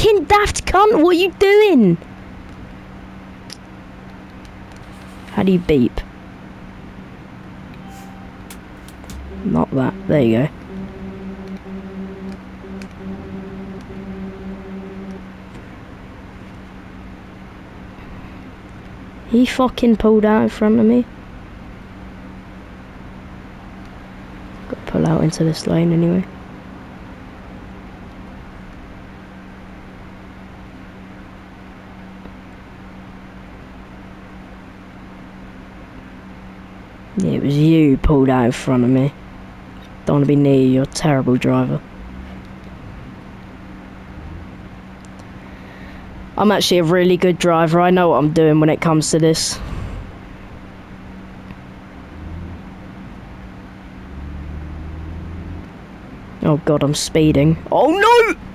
fucking daft cunt, what are you doing? How do you beep? Not that. There you go. He fucking pulled out in front of me. Got to pull out into this lane anyway. Yeah, it was you who pulled out in front of me. Don't want to be near you, you're a terrible driver. I'm actually a really good driver, I know what I'm doing when it comes to this. Oh god, I'm speeding. Oh no!